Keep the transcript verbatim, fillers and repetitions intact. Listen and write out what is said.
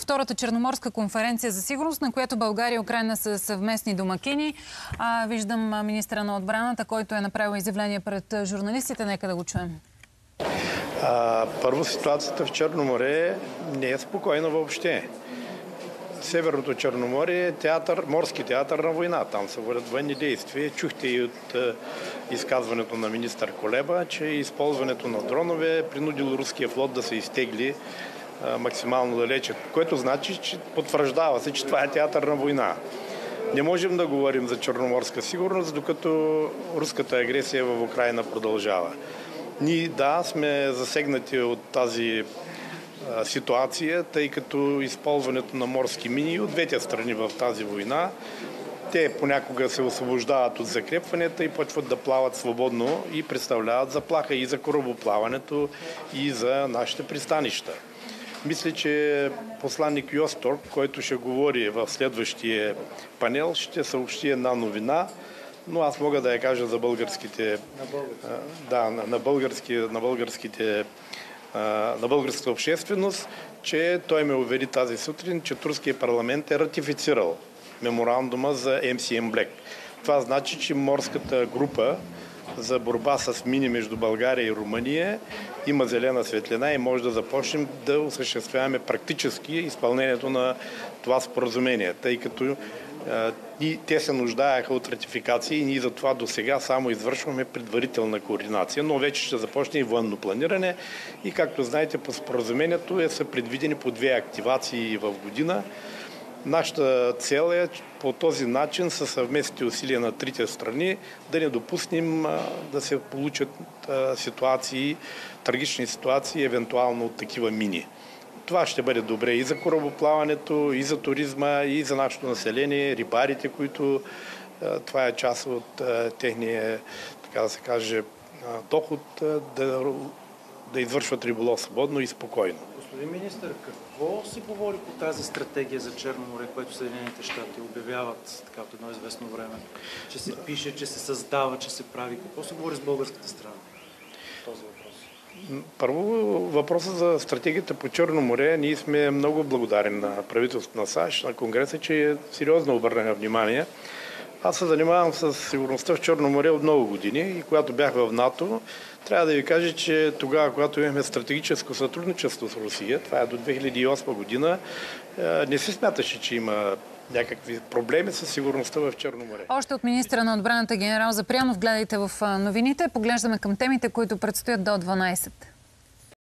втората черноморска конференция за сигурност, на която България и Украйна са съвместни домакини. А, виждам министра на отбраната, който е направил изявление пред журналистите. Нека да го чуем. А, първо, ситуацията в Черно море не е спокойна въобще. Северното Черноморие е театър, морски театър на война. Там се водят военни действия. Чухте и от е, изказването на министър Колеба, че използването на дронове принудило руския флот да се изтегли е, максимално далече, което значи, че потвърждава се, че това е театър на война. Не можем да говорим за черноморска сигурност, докато руската агресия в Украйна продължава. Ние, да, сме засегнати от тази ситуация, тъй като използването на морски мини от двете страни в тази война, те понякога се освобождават от закрепванията и почват да плават свободно и представляват заплаха и за корабоплаването, и за нашите пристанища. Мисля, че посланник Йостор, който ще говори в следващия панел, ще съобщи една новина, но аз мога да я кажа за българските... На българските. Да, на, на, български, на българските на българската общественост, че той ме увери тази сутрин, че турския парламент е ратифицирал меморандума за Ем Си Ем Black. Това значи, че морската група за борба с мини между България и Румъния има зелена светлина и може да започнем да осъществяваме практически изпълнението на това споразумение, тъй като и те се нуждаеха от ратификации и ние за това до сега само извършваме предварителна координация, но вече ще започне и военно планиране и както знаете по споразумението е, са предвидени по две активации в година. Нашата цел е по този начин със съвместните усилия на трите страни да не допуснем да се получат ситуации, трагични ситуации, евентуално от такива мини. Това ще бъде добре и за корабоплаването, и за туризма, и за нашето население, рибарите, които това е част от техния, така да се каже, доход да, да извършват риболов свободно и спокойно. Господин министър, какво се говори по тази стратегия за Черно море, което Съединените щати обявяват така от едно известно време? Че се пише, че се създава, че се прави. Какво се говори с българската страна? Този въпрос. Първо, въпросът за стратегията по Черно море. Ние сме много благодарни на правителството на САЩ, на Конгреса, че е сериозно обърнено внимание. Аз се занимавам с сигурността в Черно море от много години и когато бях в НАТО, трябва да ви кажа, че тогава, когато имахме стратегическо сътрудничество с Русия, това е до две хиляди и осма година, не се смяташе, че има някакви проблеми с сигурността в Черно море. Още от министра на отбраната генерал Запрянов, гледайте в новините. Поглеждаме към темите, които предстоят до дванайсет.